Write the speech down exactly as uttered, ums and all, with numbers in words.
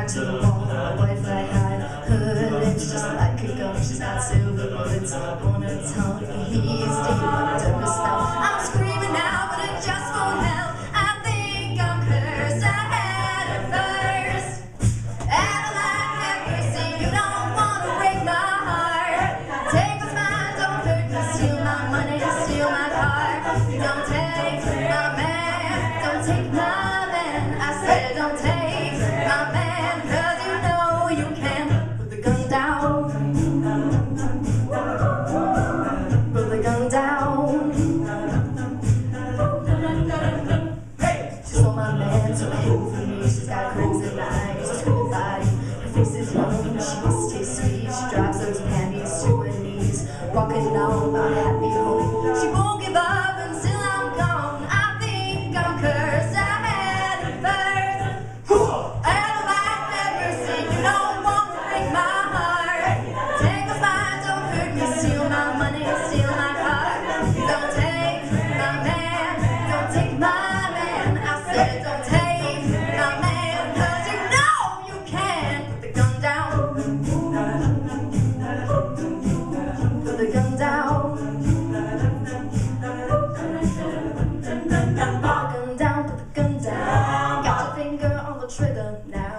back to the wall, my wife fly high. Her lips just like a gun, she's got silver bullets on her tongue. He's deep on the darkest now. I'm screaming now, but it just won't help. I think I'm cursed, I had it first. Adeline, have mercy, you don't want to break my heart. Take what's mine, don't hurt me, steal my money, steal my car. Don't take my man, don't take my man. I said don't take my man, cause you know you can. Put the gun down, put the gun down. She saw my man, so hit for me. She's got crimson eyes, a screaming body. Her face is young, she must taste sweet. She drops those panties to her knees, walking on my happy home. She won't give up until I'm gone. I think I'm cursed, I had it first. Adeline, have mercy, you don't want to break my heart. Take what's mine, don't hurt me, steal my money, steal my car. Don't take my man, don't take my man. I said don't take my man, cause you know you can. Put the gun down, put the gun down. Put the gun down, put the gun down. Got your finger on the trigger now.